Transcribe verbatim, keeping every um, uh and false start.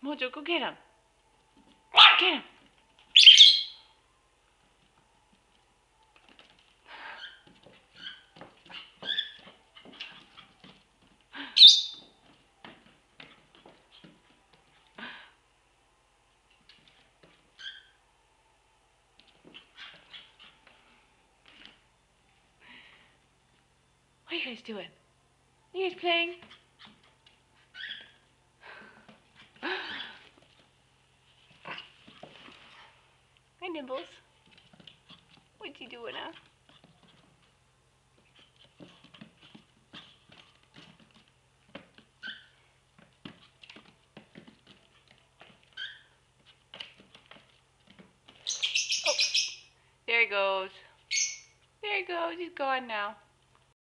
Mojo, go get him. Get him. What are you guys doing? Are you guys playing? Hi, Nibbles. What you doing now? Oh, there he goes. There he goes. He's gone now.